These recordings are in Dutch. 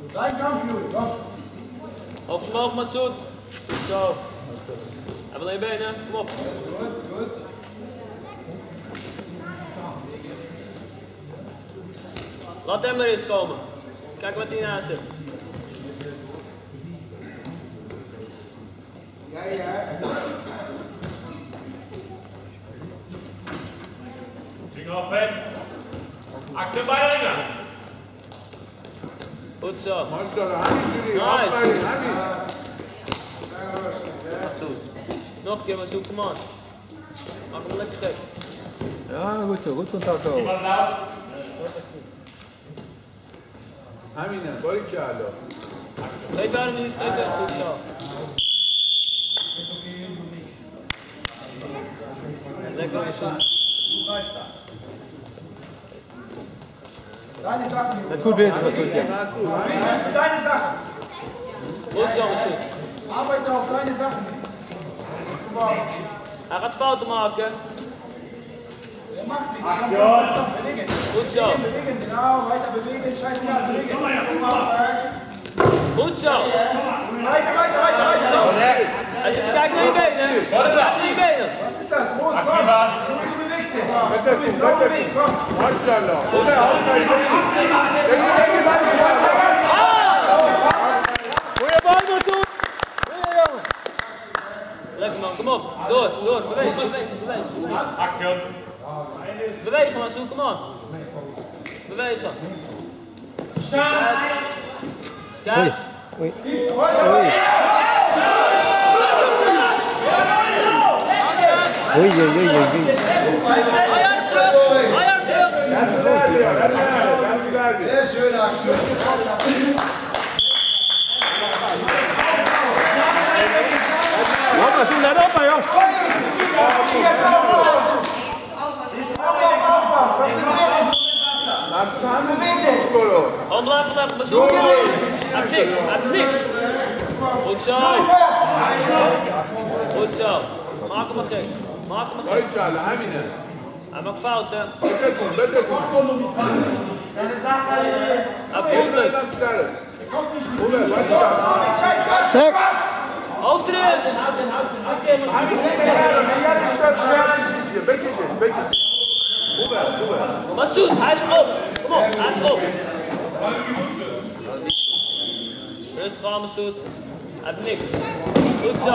Hoofd omhoog, Massoud. Zo. Even naar je benen, kom op. Laat hem er eens komen. Kijk wat hij naast zit. Vinger op ven. Axel Beideringer. Goed zo. Nog een keer, maar zoek hem aan. Maak hem lekker gek. Ja, goed zo. Goed contact houden. Amina, Boiccialo. Geef haar een minuut, geef haar goed zo. Lekker onderzoek. Net goed bezig met zo'n Deine Sachen. Goed zo, onderzoek. Arbeite auf deine Sachen. Hij gaat fouten maken. Er macht nichts. Bewegen. Goed zo. Bewegen, genau. Weiter bewegen. Scheißegal, bewegen. Goed zo. Weiter. Hij zit te kijken naar je benen. Kijk naar je benen. Was ist das? Rot, komm. Du bewegst dich. Komm. Goeie bal, Massoud! Goeie jongen! Lekker man, kom op. Door. Beweeg. Axel. Bewegen man, zoek hem aan. Bewegen. Kijk. Oei. Oei, oei, oei, oei. Arm terug. Sehr schön, Axel. Jongens, let op hè, joh! Gewoon blijven vandaag, maar zoek hem. Hij heeft niks. Goed zo. Goed zo. Maak hem maar gek. Hij maakt fouten. Hij voelt het. Stek! Hoofd erin. Massoud, hij is op. Kom op, hij is op. Rustig aan, Massoud. Hij heeft niks. Goed zo.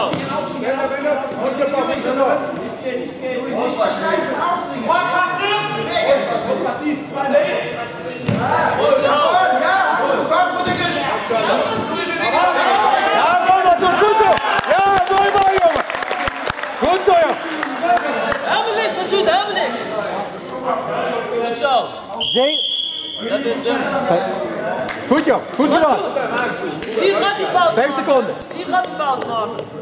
Passiv, 2 Meter. Goed zo. Ja, mooi Massoud, goed zo! Ja, mooi man, jongen! Goed zo, joh! Helemaal niks, Massoud, helemaal niks. Goed zo. Dat is hem. Goed joh, goed gedaan! Hier gaat hij fout maken. 5 seconden. Hier gaat hij fout maken.